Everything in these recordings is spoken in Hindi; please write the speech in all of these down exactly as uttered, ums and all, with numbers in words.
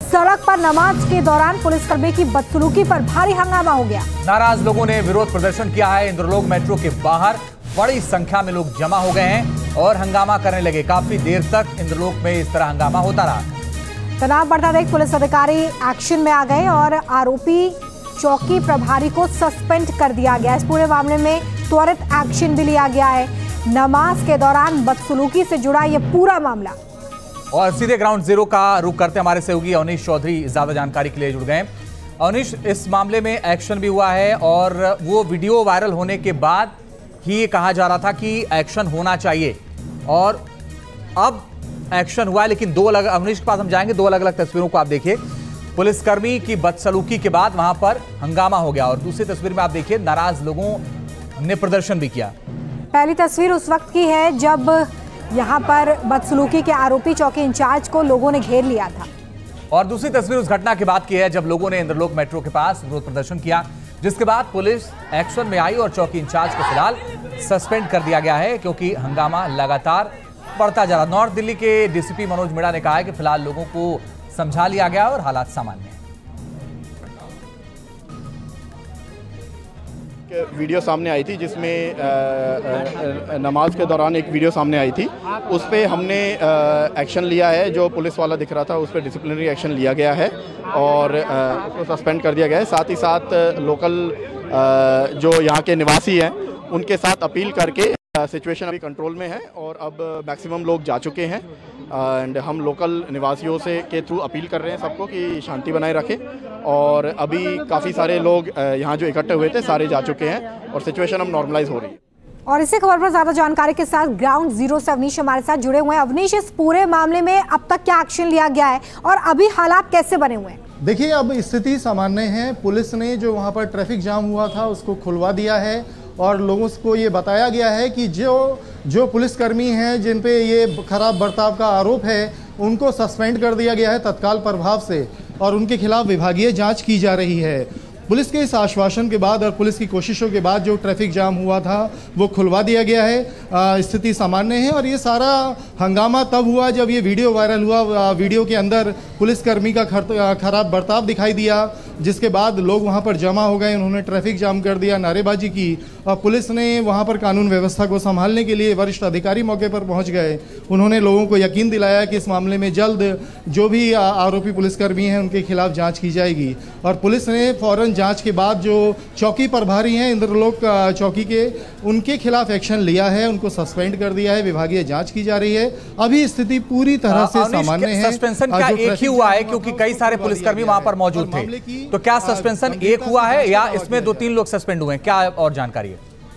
सड़क पर नमाज के दौरान पुलिसकर्मी की बदसलूकी पर भारी हंगामा हो गया। नाराज लोगों ने विरोध प्रदर्शन किया है। इंद्रलोक मेट्रो के बाहर बड़ी संख्या में लोग जमा हो गए हैं और हंगामा करने लगे। काफी देर तक इंद्रलोक में इस तरह हंगामा होता रहा। तनाव बढ़ता देख पुलिस अधिकारी एक्शन में आ गए और आरोपी चौकी प्रभारी को सस्पेंड कर दिया गया। इस पूरे मामले में त्वरित एक्शन भी लिया गया है। नमाज के दौरान बदसलूकी से जुड़ा यह पूरा मामला। और सीधे ग्राउंड जीरो का रुख करते हमारे सहयोगी अवनीश चौधरी ज्यादा जानकारी के लिए जुड़ गए। अवनीश, इस मामले में एक्शन भी हुआ है और वो वीडियो वायरल होने के बाद ही कहा जा रहा था कि एक्शन होना चाहिए और अब एक्शन हुआ है। लेकिन दो अलग, अवनीश के पास हम जाएंगे, दो अलग अलग तस्वीरों को आप देखिए। पुलिसकर्मी की बदसलूकी के बाद वहां पर हंगामा हो गया और दूसरी तस्वीर में आप देखिए नाराज लोगों ने प्रदर्शन भी किया। पहली तस्वीर उस वक्त की है जब यहां पर बदसलूकी के आरोपी चौकी इंचार्ज को लोगों ने घेर लिया था। और दूसरी तस्वीर उस घटना के बाद की है जब लोगों ने इंद्रलोक मेट्रो के पास विरोध प्रदर्शन किया, जिसके बाद पुलिस एक्शन में आई और चौकी इंचार्ज को फिलहाल सस्पेंड कर दिया गया है क्योंकि हंगामा लगातार बढ़ता जा रहा। नॉर्थ दिल्ली के डीसीपी मनोज मीणा ने कहा है कि फिलहाल लोगों को समझा लिया गया और हालात सामान्य हैं। वीडियो सामने आई थी जिसमें नमाज के दौरान एक वीडियो सामने आई थी, उस पर हमने एक्शन लिया है। जो पुलिस वाला दिख रहा था उस पर डिसिप्लिनरी एक्शन लिया गया है और उसको सस्पेंड कर दिया गया है। साथ ही साथ लोकल जो यहाँ के निवासी हैं उनके साथ अपील करके सिचुएशन अभी कंट्रोल में है और अब मैक्सिमम लोग जा चुके हैं एंड हम लोकल निवासियों से के थ्रू अपील कर रहे हैं सबको कि शांति बनाए रखें। और अभी काफ़ी सारे लोग यहाँ जो इकट्ठे हुए थे सारे जा चुके हैं और सिचुएशन अब नॉर्मलाइज हो रही है। और इसी खबर पर ज्यादा जानकारी के साथ ग्राउंड जीरो से अवनीश हमारे साथ जुड़े हुए हैं। अवनीश, इस पूरे मामले में अब तक क्या एक्शन लिया गया है और अभी हालात कैसे बने हुए हैं? देखिए, अब स्थिति सामान्य है। पुलिस ने जो वहाँ पर ट्रैफिक जाम हुआ था उसको खुलवा दिया है और लोगों को ये बताया गया है कि जो जो पुलिसकर्मी हैं जिन पे ये खराब बर्ताव का आरोप है उनको सस्पेंड कर दिया गया है तत्काल प्रभाव से और उनके खिलाफ विभागीय जांच की जा रही है। पुलिस के इस आश्वासन के बाद और पुलिस की कोशिशों के बाद जो ट्रैफिक जाम हुआ था वो खुलवा दिया गया है। स्थिति सामान्य है और ये सारा हंगामा तब हुआ जब ये वीडियो वायरल हुआ। वीडियो के अंदर पुलिसकर्मी का खराब बर्ताव दिखाई दिया, जिसके बाद लोग वहां पर जमा हो गए। उन्होंने ट्रैफिक जाम कर दिया, नारेबाजी की और पुलिस ने वहां पर कानून व्यवस्था को संभालने के लिए वरिष्ठ अधिकारी मौके पर पहुंच गए। उन्होंने लोगों को यकीन दिलाया कि इस मामले में जल्द जो भी आरोपी पुलिसकर्मी हैं उनके खिलाफ जाँच की जाएगी। और पुलिस ने फौरन जांच के बाद जो चौकी प्रभारी हैं इंद्रलोक चौकी के, उनके खिलाफ एक्शन लिया है, उनको सस्पेंड कर दिया है। विभागीय जांच की जा रही है। अभी स्थिति पूरी तरह से सामान्य है। सस्पेंशन क्या एक ही हुआ है क्योंकि कई सारे पुलिसकर्मी वहां पर मौजूद थे, तो क्या सस्पेंशन एक हुआ है या इसमें दो तीन लोग सस्पेंड हुए हैं? क्या और जानकारी है?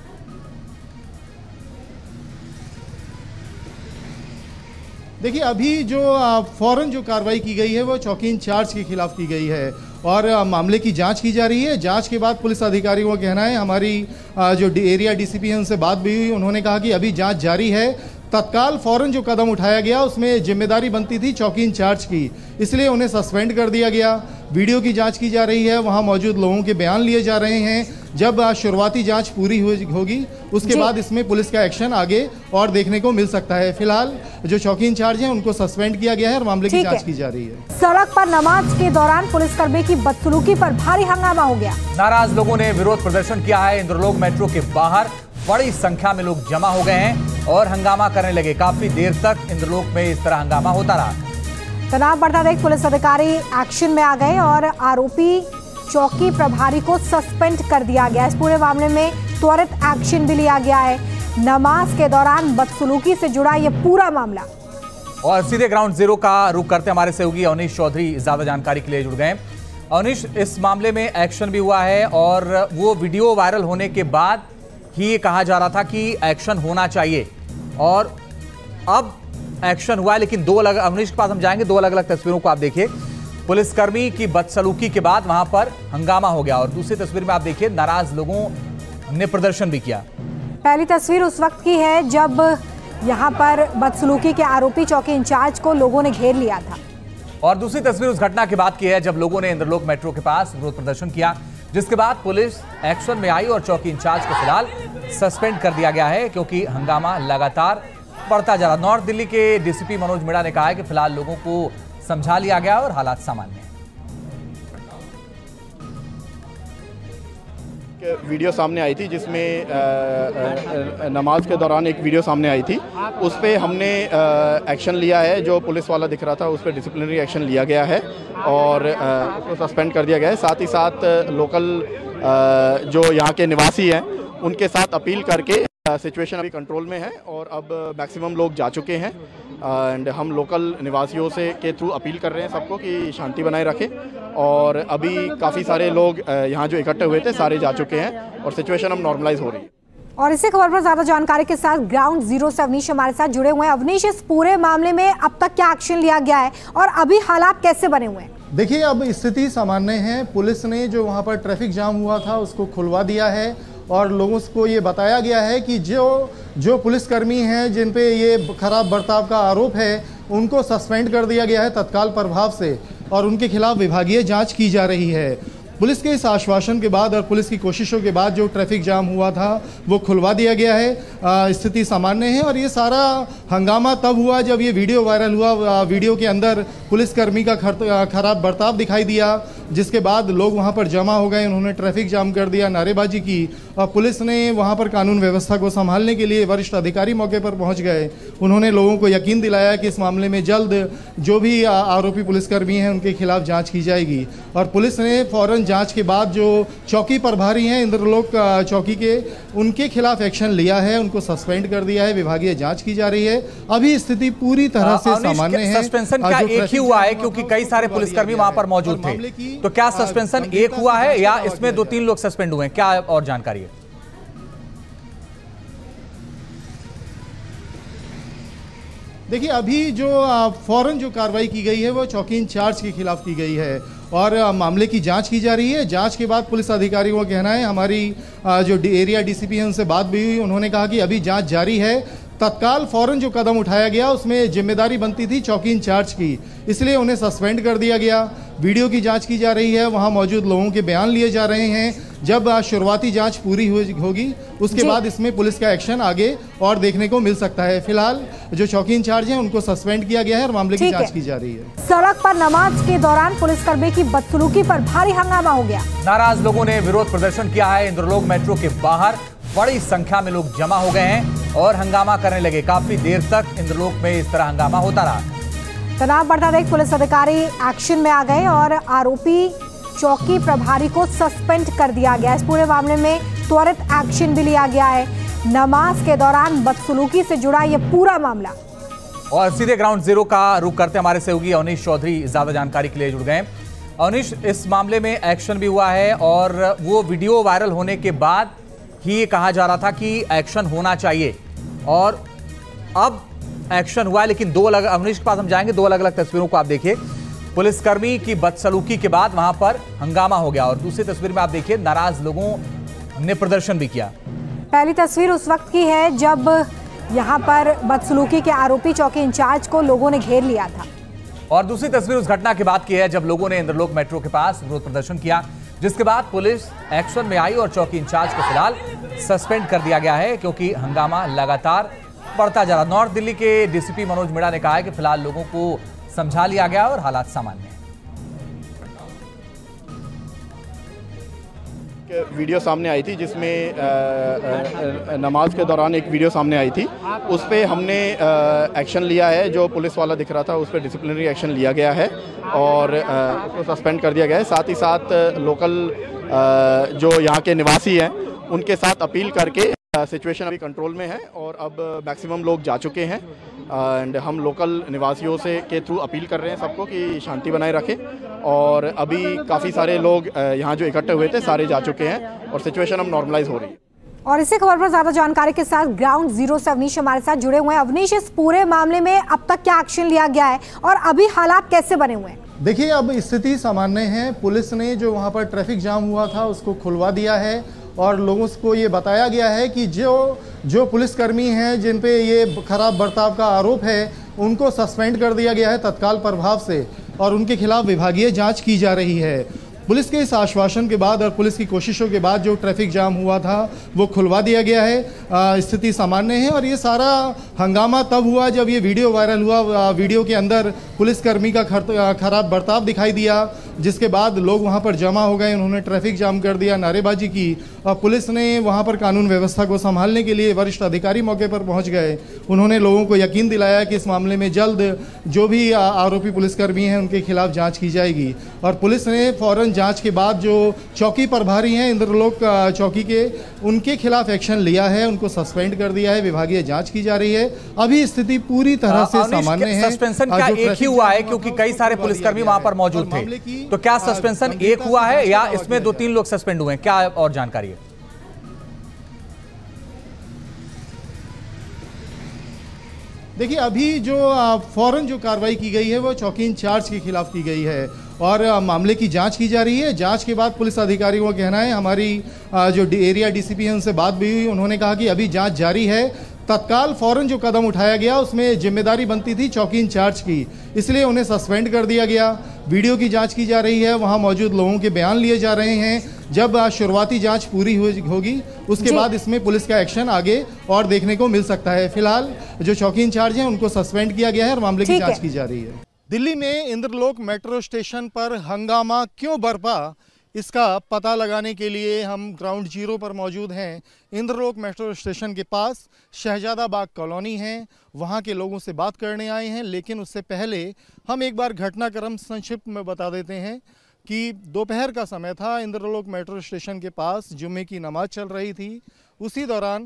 देखिए, अभी जो फौरन जो कार्रवाई की गई है वो चौकी इंचार्ज के खिलाफ की गई है और मामले की जांच की जा रही है। जांच के बाद पुलिस अधिकारियों का कहना है, हमारी जो एरिया डीसीपी हैं उनसे बात भी हुई, उन्होंने कहा कि अभी जांच जारी है। तत्काल फौरन जो कदम उठाया गया उसमें जिम्मेदारी बनती थी चौकी इंचार्ज की, इसलिए उन्हें सस्पेंड कर दिया गया। वीडियो की जांच की जा रही है, वहां मौजूद लोगों के बयान लिए जा रहे हैं। जब शुरुआती जांच पूरी होगी उसके बाद इसमें पुलिस का एक्शन आगे और देखने को मिल सकता है। फिलहाल जो चौकी इंचार्ज हैं उनको सस्पेंड किया गया है और मामले की जांच की जा रही है। सड़क पर नमाज के दौरान पुलिसकर्मी की बदसलूकी पर भारी हंगामा हो गया। नाराज लोगों ने विरोध प्रदर्शन किया है। इंद्रलोक मेट्रो के बाहर बड़ी संख्या में लोग जमा हो गए हैं और हंगामा करने लगे। काफी देर तक इंद्रलोक में इस तरह हंगामा होता रहा। तनाव बढ़ता देख पुलिस अधिकारी एक्शन में आ गए और आरोपी चौकी प्रभारी को सस्पेंड कर दिया गया। इस पूरे मामले में त्वरित एक्शन भी लिया गया है। नमाज के दौरान बदसलूकी से जुड़ा यह पूरा मामला। और सीधे ग्राउंड जीरो का रुख करते हमारे सहयोगी अवनीश चौधरी ज्यादा जानकारी के लिए जुड़ गए। अवनीश, इस मामले में एक्शन भी हुआ है और वो वीडियो वायरल होने के बाद ही कहा जा रहा था कि एक्शन होना चाहिए और अब एक्शन हुआ है। लेकिन दो अलग, अवनीश के पास हम जाएंगे, दो अलग अलग तस्वीरों को आप देखिए। पुलिसकर्मी की बदसलूकी के बाद वहां पर हंगामा हो गया और दूसरी तस्वीर में आप देखिए नाराज लोगों ने प्रदर्शन भी किया। पहली तस्वीर उस वक्त की है जब यहां पर बदसलूकी के आरोपी चौकी इंचार्ज को लोगों ने घेर लिया था। और दूसरी तस्वीर उस घटना के बाद की है जब लोगों ने इंद्रलोक मेट्रो के पास विरोध प्रदर्शन किया, जिसके बाद पुलिस एक्शन में आई और चौकी इंचार्ज को फिलहाल सस्पेंड कर दिया गया है क्योंकि हंगामा लगातार बढ़ता जा रहा। नॉर्थ दिल्ली के डीसीपी मनोज मीणा ने कहा है कि फिलहाल लोगों को समझा लिया गया और हालात सामान्य हैं। वीडियो सामने आई थी जिसमें नमाज के दौरान एक वीडियो सामने आई थी, उस पे हमने एक्शन लिया है। जो पुलिस वाला दिख रहा था उस पर डिसिप्लिनरी एक्शन लिया गया है और उसको सस्पेंड कर दिया गया है। साथ ही साथ लोकल जो यहाँ के निवासी हैं उनके साथ अपील करके सिचुएशन अभी कंट्रोल में है और अब मैक्सिमम लोग जा चुके हैं एंड हम लोकल निवासियों से के थ्रू अपील कर रहे हैं सबको कि शांति बनाए रखें। और अभी काफ़ी सारे लोग यहाँ जो इकट्ठे हुए थे सारे जा चुके हैं और सिचुएशन अब नॉर्मलाइज हो रही है। और इसी खबर पर ज्यादा जानकारी के साथ ग्राउंड जीरो से अवनीश हमारे साथ जुड़े हुए हैं। अवनीश, इस पूरे मामले में अब तक क्या एक्शन लिया गया है और अभी हालात कैसे बने हुए हैं? देखिए, अब स्थिति सामान्य है। पुलिस ने जो वहाँ पर ट्रैफिक जाम हुआ था उसको खुलवा दिया है और लोगों को ये बताया गया है कि जो जो पुलिसकर्मी हैं जिन पे ये खराब बर्ताव का आरोप है उनको सस्पेंड कर दिया गया है तत्काल प्रभाव से और उनके खिलाफ विभागीय जांच की जा रही है। पुलिस के इस आश्वासन के बाद और पुलिस की कोशिशों के बाद जो ट्रैफिक जाम हुआ था वो खुलवा दिया गया है। स्थिति सामान्य है और ये सारा हंगामा तब हुआ जब ये वीडियो वायरल हुआ। वीडियो के अंदर पुलिसकर्मी का खराब बर्ताव दिखाई दिया, जिसके बाद लोग वहां पर जमा हो गए। उन्होंने ट्रैफिक जाम कर दिया, नारेबाजी की और पुलिस ने वहां पर कानून व्यवस्था को संभालने के लिए वरिष्ठ अधिकारी मौके पर पहुंच गए। उन्होंने लोगों को यकीन दिलाया कि इस मामले में जल्द जो भी आरोपी पुलिसकर्मी हैं उनके खिलाफ जाँच की जाएगी। और पुलिस ने फौरन जांच के बाद जो चौकी प्रभारी हैं इंद्रलोक चौकी के, उनके खिलाफ एक्शन लिया है, उनको सस्पेंड कर दिया है। विभागीय जांच की जा रही है। अभी स्थिति पूरी तरह से सामान्य है। सस्पेंशन क्या एक ही हुआ है क्योंकि कई सारे पुलिसकर्मी वहां पर मौजूद थे, तो क्या सस्पेंशन एक हुआ है या इसमें दो तीन लोग सस्पेंड हुए हैं? क्या और जानकारी है? देखिए, अभी जो फौरन जो कार्रवाई की गई है वो चौकी इंचार्ज के खिलाफ की गई है और मामले की जांच की जा रही है। जांच के बाद पुलिस अधिकारियों का कहना है, हमारी जो एरिया डीसीपी है उनसे बात भी हुई, उन्होंने कहा कि अभी जांच जारी है। तत्काल फौरन जो कदम उठाया गया उसमें जिम्मेदारी बनती थी चौकी इंचार्ज की, इसलिए उन्हें सस्पेंड कर दिया गया। वीडियो की जांच की जा रही है, वहां मौजूद लोगों के बयान लिए जा रहे हैं। जब शुरुआती जांच पूरी होगी उसके बाद इसमें पुलिस का एक्शन आगे और देखने को मिल सकता है। फिलहाल जो चौकी इंचार्ज हैं उनको सस्पेंड किया गया है और मामले की जांच की जा रही है। सड़क पर नमाज के दौरान पुलिसकर्मी की बदसलूकी पर भारी हंगामा हो गया। नाराज लोगों ने विरोध प्रदर्शन किया है। इंद्रलोक मेट्रो के बाहर बड़ी संख्या में लोग जमा हो गए हैं और हंगामा करने लगे। काफी देर तक इंद्रलोक में इस तरह हंगामा होता रहा। तनाव बढ़ता देख पुलिस अधिकारी एक्शन में आ गए और आरोपी चौकी प्रभारी को सस्पेंड कर दिया गया। इस पूरे मामले में त्वरित एक्शन भी लिया गया है। नमाज के दौरान बदसलूकी से जुड़ा ये पूरा मामला। और सीधे ग्राउंड जीरो का रुख करते हमारे सहयोगी अवनीश चौधरी ज्यादा जानकारी के लिए जुड़ गए। अवनीश, इस मामले में एक्शन भी हुआ है और वो वीडियो वायरल होने के बाद ही ये कहा जा रहा था कि एक्शन होना चाहिए और अब एक्शन हुआ है। लेकिन दो अलग, अवनीश के पास हम जाएंगे, दो अलग अलग तस्वीरों को आप देखिए। पुलिसकर्मी की बदसलूकी के बाद वहां पर हंगामा हो गया और दूसरी तस्वीर में आप देखिए नाराज लोगों ने प्रदर्शन भी किया। पहली तस्वीर उस वक्त की है जब यहां पर बदसलूकी के आरोपी चौकी इंचार्ज को लोगों ने घेर लिया था और दूसरी तस्वीर उस घटना के बाद की है जब लोगों ने इंद्रलोक मेट्रो के पास विरोध प्रदर्शन किया, जिसके बाद पुलिस एक्शन में आई और चौकी इंचार्ज को फिलहाल सस्पेंड कर दिया गया है क्योंकि हंगामा लगातार बढ़ता जा रहा। नॉर्थ दिल्ली के डीसीपी मनोज मीणा ने कहा है कि फिलहाल लोगों को समझा लिया गया और हालात सामान्य हैं। वीडियो सामने आई थी जिसमें नमाज के दौरान एक वीडियो सामने आई थी, उस पे हमने एक्शन लिया है। जो पुलिस वाला दिख रहा था उस पर डिसिप्लिनरी एक्शन लिया गया है और उसको सस्पेंड कर दिया गया है। साथ ही साथ लोकल जो यहाँ के निवासी हैं उनके साथ अपील करके सिचुएशन अभी कंट्रोल में है और अब मैक्सिमम लोग जा चुके हैं एंड हम लोकल निवासियों से के थ्रू अपील कर रहे हैं सबको कि शांति बनाए रखें। और अभी काफ़ी सारे लोग यहाँ जो इकट्ठे हुए थे सारे जा चुके हैं और सिचुएशन अब नॉर्मलाइज हो रही है। और इसी खबर पर ज्यादा जानकारी के साथ ग्राउंड जीरो से अवनीश हमारे साथ जुड़े हुए हैं। अवनीश, इस पूरे मामले में अब तक क्या एक्शन लिया गया है और अभी हालात कैसे बने हुए हैं? देखिए, अब स्थिति सामान्य है। पुलिस ने जो वहाँ पर ट्रैफिक जाम हुआ था उसको खुलवा दिया है और लोगों को ये बताया गया है कि जो जो पुलिसकर्मी हैं जिन पे ये खराब बर्ताव का आरोप है उनको सस्पेंड कर दिया गया है तत्काल प्रभाव से और उनके खिलाफ विभागीय जांच की जा रही है। पुलिस के इस आश्वासन के बाद और पुलिस की कोशिशों के बाद जो ट्रैफिक जाम हुआ था वो खुलवा दिया गया है। स्थिति सामान्य है और ये सारा हंगामा तब हुआ जब ये वीडियो वायरल हुआ। वीडियो के अंदर पुलिसकर्मी का खराब बर्ताव दिखाई दिया, जिसके बाद लोग वहां पर जमा हो गए, उन्होंने ट्रैफिक जाम कर दिया, नारेबाजी की और पुलिस ने वहां पर कानून व्यवस्था को संभालने के लिए वरिष्ठ अधिकारी मौके पर पहुंच गए। उन्होंने लोगों को यकीन दिलाया कि इस मामले में जल्द जो भी आरोपी पुलिसकर्मी हैं उनके खिलाफ जांच की जाएगी। और पुलिस ने फौरन जांच के बाद जो चौकी प्रभारी हैं इंद्रलोक चौकी के, उनके खिलाफ एक्शन लिया है, उनको सस्पेंड कर दिया है, विभागीय जांच की जा रही है। अभी स्थिति पूरी तरह से सामान्य है। सस्पेंशन क्या एक ही हुआ है, क्योंकि कई सारे पुलिसकर्मी वहां पर मौजूद थे, तो क्या सस्पेंशन एक हुआ है या इसमें दो तीन लोग सस्पेंड हुए हैं, क्या और जानकारी है? देखिए, अभी जो फौरन जो कार्रवाई की गई है वो चौकी इंचार्ज के खिलाफ की गई है और मामले की जांच की जा रही है। जांच के बाद पुलिस अधिकारियों का कहना है, हमारी जो एरिया डीसीपी है उनसे बात भी हुई, उन्होंने कहा कि अभी जांच जारी है। तत्काल फौरन जो कदम उठाया गया उसमें जिम्मेदारी बनती थी चौकी इंचार्ज की, इसलिए उन्हें सस्पेंड कर दिया गया। वीडियो की जांच की जा रही है, वहां मौजूद लोगों के बयान लिए जा रहे हैं। जब शुरुआती जांच पूरी होगी उसके बाद इसमें पुलिस का एक्शन आगे और देखने को मिल सकता है। फिलहाल जो चौकी इंचार्ज हैं उनको सस्पेंड किया गया है और मामले की जांच की जा रही है। दिल्ली में इंद्रलोक मेट्रो स्टेशन पर हंगामा क्यों बरपा, इसका पता लगाने के लिए हम ग्राउंड जीरो पर मौजूद हैं। इंद्रलोक मेट्रो स्टेशन के पास शहजादाबाग कॉलोनी है, वहाँ के लोगों से बात करने आए हैं। लेकिन उससे पहले हम एक बार घटनाक्रम संक्षिप्त में बता देते हैं कि दोपहर का समय था, इंद्रलोक मेट्रो स्टेशन के पास जुम्मे की नमाज चल रही थी। उसी दौरान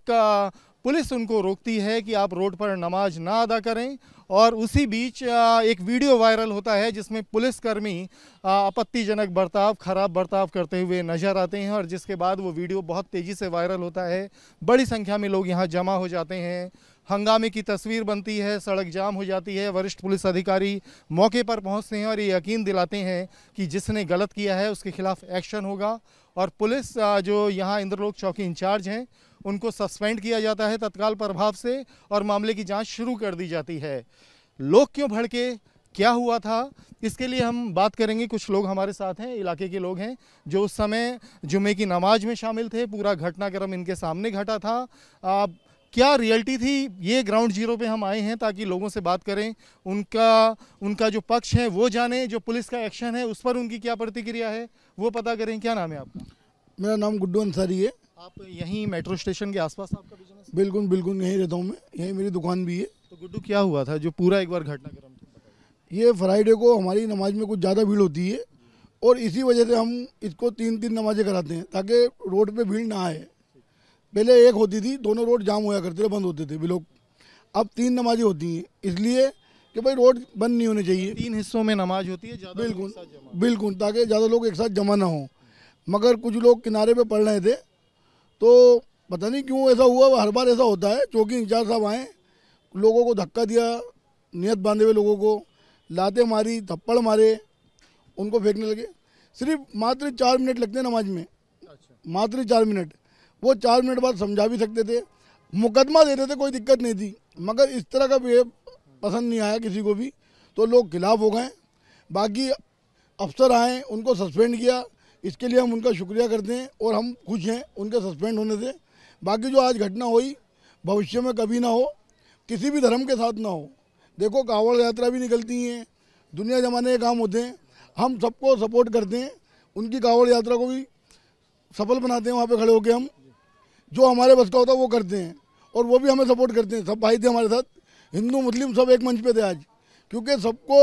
एक पुलिस उनको रोकती है कि आप रोड पर नमाज ना अदा करें और उसी बीच एक वीडियो वायरल होता है जिसमें पुलिसकर्मी आपत्तिजनक बर्ताव, खराब बर्ताव करते हुए नजर आते हैं और जिसके बाद वो वीडियो बहुत तेज़ी से वायरल होता है। बड़ी संख्या में लोग यहाँ जमा हो जाते हैं, हंगामे की तस्वीर बनती है, सड़क जाम हो जाती है। वरिष्ठ पुलिस अधिकारी मौके पर पहुँचते हैं और ये यकीन दिलाते हैं कि जिसने गलत किया है उसके खिलाफ एक्शन होगा। और पुलिस जो यहाँ इंद्रलोक चौकी इंचार्ज हैं उनको सस्पेंड किया जाता है तत्काल प्रभाव से और मामले की जांच शुरू कर दी जाती है। लोग क्यों भड़के, क्या हुआ था, इसके लिए हम बात करेंगे। कुछ लोग हमारे साथ हैं, इलाके के लोग हैं जो उस समय जुमे की नमाज में शामिल थे। पूरा घटनाक्रम इनके सामने घटा था। आ, क्या रियलिटी थी, ये ग्राउंड जीरो पे हम आए हैं ताकि लोगों से बात करें, उनका उनका जो पक्ष है वो जाने, जो पुलिस का एक्शन है उस पर उनकी क्या प्रतिक्रिया है वो पता करें। क्या नाम है आपका? मेरा नाम गुड्डू अंसारी है। आप यहीं मेट्रो स्टेशन के आसपास आपका बिजनेस? बिल्कुल बिल्कुल यहीं रहता हूँ मैं, यहीं मेरी दुकान भी है। तो गुड्डू, क्या हुआ था जो पूरा एक बार घटनाक्रम? ये फ्राइडे को हमारी नमाज में कुछ ज़्यादा भीड़ होती है और इसी वजह से हम इसको तीन तीन नमाजें कराते हैं ताकि रोड पे भीड़ ना आए। पहले एक होती थी, दोनों रोड जाम होया करते थे, बंद होते थे ब्लॉक। अब तीन नमाजें होती हैं इसलिए कि भाई रोड बंद नहीं होने चाहिए। तीन हिस्सों में नमाज होती है, बिल्कुल बिल्कुल, ताकि ज़्यादा लोग एक साथ जमा ना हो। मगर कुछ लोग किनारे पे पड़ रहे थे तो पता नहीं क्यों ऐसा हुआ, हर बार ऐसा होता है। चौकी इंचार्ज साहब आए, लोगों को धक्का दिया, नियत बांधे हुए लोगों को लाते मारी, थप्पड़ मारे, उनको फेंकने लगे। सिर्फ मात्र चार मिनट लगते हैं नमाज में। अच्छा। मात्र चार मिनट, वो चार मिनट बाद समझा भी सकते थे, मुकदमा देते थे, कोई दिक्कत नहीं थी। मगर इस तरह का बिहेव पसंद नहीं आया किसी को भी, तो लोग खिलाफ हो गए। बाकी अफसर आए, उनको सस्पेंड किया, इसके लिए हम उनका शुक्रिया करते हैं और हम खुश हैं उनके सस्पेंड होने से। बाकी जो आज घटना हुई भविष्य में कभी ना हो, किसी भी धर्म के साथ ना हो। देखो, कांवड़ यात्रा भी निकलती हैं, दुनिया जमाने के काम होते हैं, हम सबको सपोर्ट करते हैं, उनकी कांवड़ यात्रा को भी सफल बनाते हैं। वहाँ पे खड़े होकर हम जो हमारे बस का होता है वो करते हैं और वो भी हमें सपोर्ट करते हैं। सब भाई थे हमारे साथ, हिंदू मुस्लिम सब एक मंच पे थे आज, क्योंकि सबको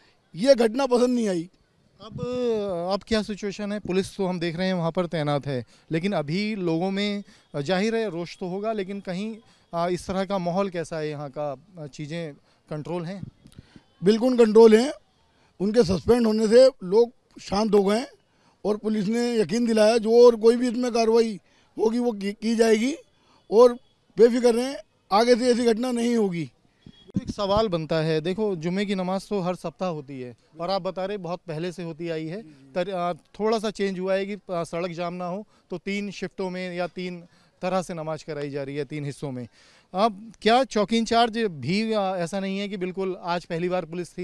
ये घटना पसंद नहीं आई। अब अब क्या सिचुएशन है? पुलिस तो हम देख रहे हैं वहाँ पर तैनात है, लेकिन अभी लोगों में जाहिर है रोष तो होगा, लेकिन कहीं इस तरह का माहौल कैसा है यहाँ का? चीज़ें कंट्रोल हैं? बिल्कुल कंट्रोल हैं। उनके सस्पेंड होने से लोग शांत हो गए और पुलिस ने यकीन दिलाया जो और कोई भी इसमें कार्रवाई होगी वो की, की जाएगी और बेफिक्र रहें, आगे से ऐसी घटना नहीं होगी। एक सवाल बनता है, देखो जुमे की नमाज तो हर सप्ताह होती है और आप बता रहे बहुत पहले से होती आई है। तर, थोड़ा सा चेंज हुआ है कि सड़क जाम ना हो तो तीन शिफ्टों में या तीन तरह से नमाज कराई जा रही है, तीन हिस्सों में। अब क्या चौकी इंचार्ज भी ऐसा नहीं है कि बिल्कुल आज पहली बार पुलिस थी, तो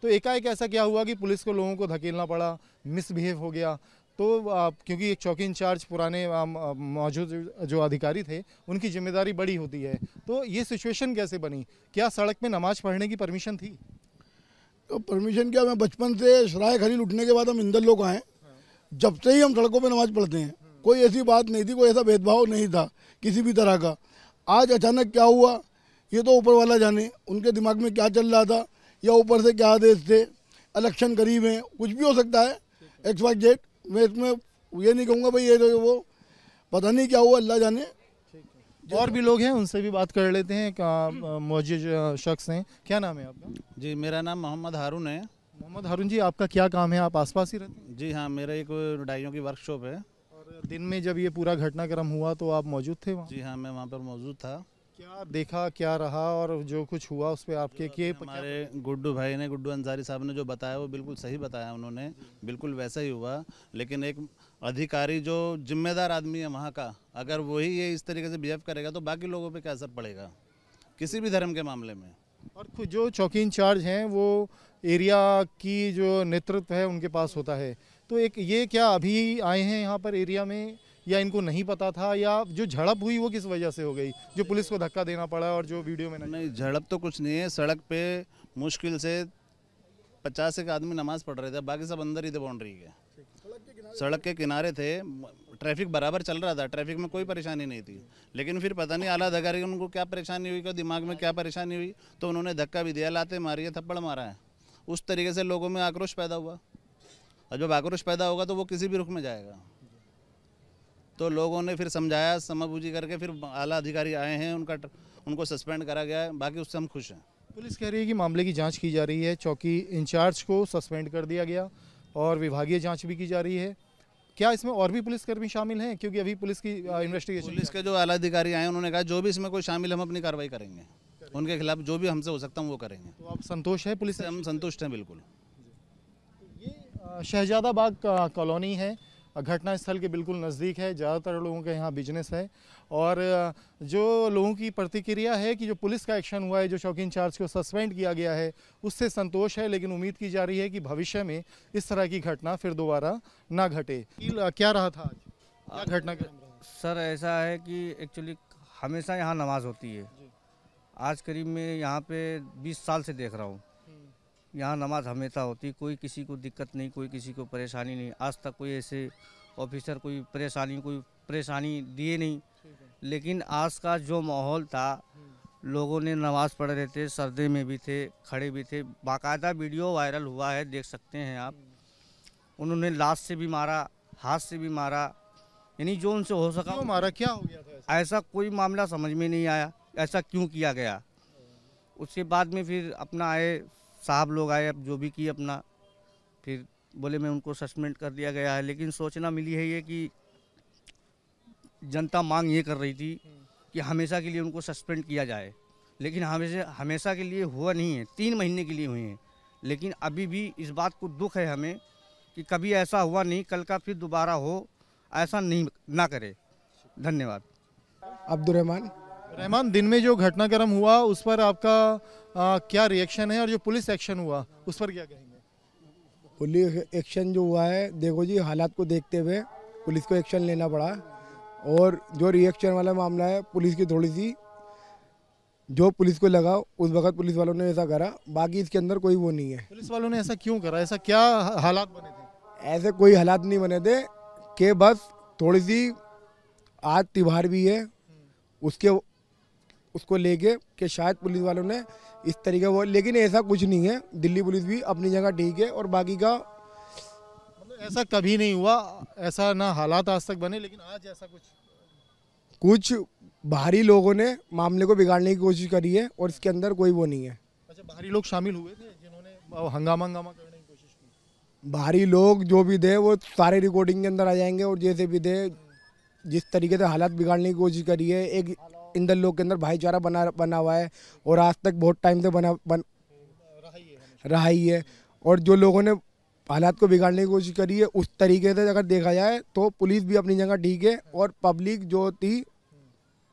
तो एकाएक ऐसा क्या हुआ कि पुलिस को लोगों को धकेलना पड़ा, मिसबिहेव हो गया? तो आ, क्योंकि एक चौकी इंचार्ज पुराने आ, मौजूद जो अधिकारी थे उनकी जिम्मेदारी बड़ी होती है, तो ये सिचुएशन कैसे बनी? क्या सड़क पे नमाज पढ़ने की परमिशन थी? तो परमिशन क्या, मैं बचपन से शराय खलील उठने के बाद हम इंदर लोग आए, जब से ही हम सड़कों पे नमाज पढ़ते हैं। कोई ऐसी बात नहीं थी, कोई ऐसा भेदभाव नहीं था किसी भी तरह का। आज अचानक क्या हुआ ये तो ऊपर वाला जाने, उनके दिमाग में क्या चल रहा था या ऊपर से क्या आदेश थे। इलेक्शन करीब है, कुछ भी हो सकता है, एक्स वाई जेड। मैं इसमें ये नहीं कहूँगा भाई ये तो वो, पता नहीं क्या हुआ, अल्लाह जाने। और भी लोग हैं, उनसे भी बात कर लेते हैं। मौजूद शख्स हैं, क्या नाम है आपका? जी, मेरा नाम मोहम्मद हारून है। मोहम्मद हारून जी, आपका क्या काम है? आप आसपास ही रहते हैं? जी हाँ, मेरा एक डाइयों की वर्कशॉप है। और दिन में जब ये पूरा घटनाक्रम हुआ तो आप मौजूद थे वहाँ? जी हाँ, मैं वहाँ पर मौजूद था। क्या देखा, क्या रहा, और जो कुछ हुआ उस पर आपके किए? हमारे गुड्डू भाई ने, गुड्डू अंसारी साहब ने जो बताया वो बिल्कुल सही बताया उन्होंने, बिल्कुल वैसा ही हुआ। लेकिन एक अधिकारी जो जिम्मेदार आदमी है वहाँ का, अगर वही ये इस तरीके से बिहेव करेगा तो बाकी लोगों पे क्या असर पड़ेगा किसी भी धर्म के मामले में। और खुद जो चौकी इंचार्ज हैं वो एरिया की जो नेतृत्व है उनके पास होता है, तो एक ये क्या अभी आए हैं यहाँ पर एरिया में, या इनको नहीं पता था, या जो झड़प हुई वो किस वजह से हो गई जो पुलिस को धक्का देना पड़ा और जो वीडियो में नहीं? झड़प तो कुछ नहीं है। सड़क पे मुश्किल से पचास एक आदमी नमाज पढ़ रहे थे, बाकी सब अंदर ही थे बाउंड्री के, सड़क के किनारे थे। ट्रैफिक बराबर चल रहा था, ट्रैफिक में कोई परेशानी नहीं थी। लेकिन फिर पता नहीं आला अधिकारी उनको क्या परेशानी हुई, क्या दिमाग में क्या परेशानी हुई, तो उन्होंने धक्का भी दिया, लाते मारी है, थप्पड़ मारा है। उस तरीके से लोगों में आक्रोश पैदा हुआ, और जब आक्रोश पैदा होगा तो वो किसी भी रुख में जाएगा। तो लोगों ने फिर समझाया, समझबूझी करके फिर आला अधिकारी आए हैं, उनका उनको सस्पेंड करा गया है। बाकी उससे हम खुश हैं। पुलिस कह रही है कि मामले की जांच की जा रही है, चौकी इंचार्ज को सस्पेंड कर दिया गया और विभागीय जांच भी की जा रही है। क्या इसमें और भी पुलिसकर्मी शामिल हैं? क्योंकि अभी पुलिस की इन्वेस्टिगेशन, पुलिस के जो आला अधिकारी आए उन्होंने कहा जो भी इसमें कोई शामिल, हम अपनी कार्रवाई करेंगे, उनके खिलाफ जो भी हमसे हो सकता है वो करेंगे। तो आप संतोष है पुलिस से? हम संतुष्ट हैं बिल्कुल। ये शहजादाबाग कॉलोनी है, घटना स्थल के बिल्कुल नज़दीक है। ज़्यादातर लोगों के यहाँ बिजनेस है, और जो लोगों की प्रतिक्रिया है कि जो पुलिस का एक्शन हुआ है, जो चौकी इंचार्ज को सस्पेंड किया गया है, उससे संतोष है। लेकिन उम्मीद की जा रही है कि भविष्य में इस तरह की घटना फिर दोबारा ना घटे। क्या रहा था आज, क्या घटना क्रम रहा? सर ऐसा है कि एक्चुअली हमेशा यहाँ नमाज होती है। आज करीब मैं यहाँ पे बीस साल से देख रहा हूँ, यहाँ नमाज हमेशा होती, कोई किसी को दिक्कत नहीं, कोई किसी को परेशानी नहीं। आज तक कोई ऐसे ऑफिसर कोई परेशानी कोई परेशानी दिए नहीं। लेकिन आज का जो माहौल था, लोगों ने नमाज पढ़ रहे थे, सर्दे में भी थे, खड़े भी थे। बाकायदा वीडियो वायरल हुआ है, देख सकते हैं आप। उन्होंने लाश से भी मारा, हाथ से भी मारा, यानी जो उनसे हो सका। क्यों मारा, क्या हो गया था ऐसा? ऐसा कोई मामला समझ में नहीं आया, ऐसा क्यों किया गया। उसके बाद में फिर अपना आए साहब लोग आए, अब जो भी किए अपना, फिर बोले मैं उनको सस्पेंड कर दिया गया है। लेकिन सोचना मिली है ये कि जनता मांग ये कर रही थी कि हमेशा के लिए उनको सस्पेंड किया जाए, लेकिन हमेशा हमेशा के लिए हुआ नहीं है, तीन महीने के लिए हुए हैं। लेकिन अभी भी इस बात को दुख है हमें कि कभी ऐसा हुआ नहीं, कल का फिर दोबारा हो, ऐसा नहीं ना करे। धन्यवाद। अब्दुल रहमान। रहमान, दिन में जो घटनाक्रम हुआ उस पर आपका आ, क्या रिएक्शन है, और जो पुलिस एक्शन हुआ उस पर क्या कहेंगे? पुलिस एक्शन जो हुआ है, देखो जी, हालात को देखते हुए पुलिस को एक्शन लेना पड़ा। और जो रिएक्शन वाला मामला है, पुलिस की थोड़ी सी जो पुलिस को लगा उस वक्त पुलिस वालों ने ऐसा करा, बाकी इसके अंदर कोई वो नहीं है। पुलिस वालों ने ऐसा क्यों करा? ऐसा क्या हालात बने थे? ऐसे कोई हालात नहीं बने थे कि बस थोड़ी सी आज त्योहार भी है उसके उसको लेके कि शायद पुलिस वालों ने इस तरीके वो, लेकिन ऐसा कुछ नहीं है। दिल्ली पुलिस भी अपनी जगह ठीक है, और बाकी का मतलब ऐसा कभी नहीं हुआ, ऐसा ना हालात आज तक बने, लेकिन आज ऐसा कुछ कुछ बाहरी लोगों ने मामले को बिगाड़ने की कोशिश करी है, और इसके अंदर कोई वो नहीं है। अच्छा, बाहरी लोग शामिल हुए थे जिन्होंने हंगामा हंगामा करने की कोशिश की? बाहरी लोग जो भी थे वो सारे रिकॉर्डिंग के अंदर आ जाएंगे, और जैसे भी थे, जिस तरीके से हालात बिगाड़ने की कोशिश करी है, एक इंदर लोग के अंदर भाईचारा बना बना हुआ है, और आज तक बहुत टाइम से बना बन रहा ही है। और जो लोगों ने हालात को बिगाड़ने की कोशिश करी है, उस तरीके से अगर देखा जाए तो पुलिस भी अपनी जगह ठीक है, और पब्लिक जो थी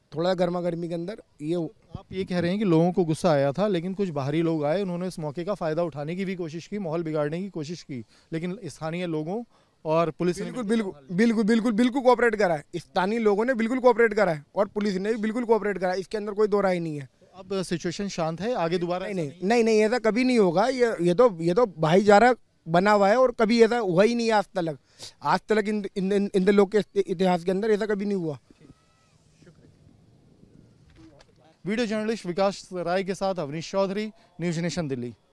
थोड़ा गर्मा गर्मी के अंदर ये। आप ये कह रहे हैं कि लोगों को गुस्सा आया था, लेकिन कुछ बाहरी लोग आए, उन्होंने इस मौके का फ़ायदा उठाने की भी कोशिश की, माहौल बिगाड़ने की कोशिश की, लेकिन स्थानीय लोगों और पुलिस ने बिल्कुल बिल्कुल बिल्कुल बिल्कुल बिल्कुल कोऑपरेट करा है। स्थानीय लोगों ने बिल्कुल कोऑपरेट करा है और पुलिस ने भी बिल्कुल कोऑपरेट करा है, इसके अंदर कोई दो राय नहीं है। अब सिचुएशन शांत है, आगे दोबारा नहीं नहीं नहीं नहीं ऐसा कभी नहीं होगा। ये ये तो ये तो भाईचारा बना हुआ है और कभी ऐसा हुआ ही नहीं है आज तक। आज तक इन इन इन द लोग के इतिहास के अंदर ऐसा कभी नहीं हुआ। वीडियो जर्नलिस्ट विकास राय के साथ अवनीश चौधरी, न्यूज़ नेशन दिल्ली।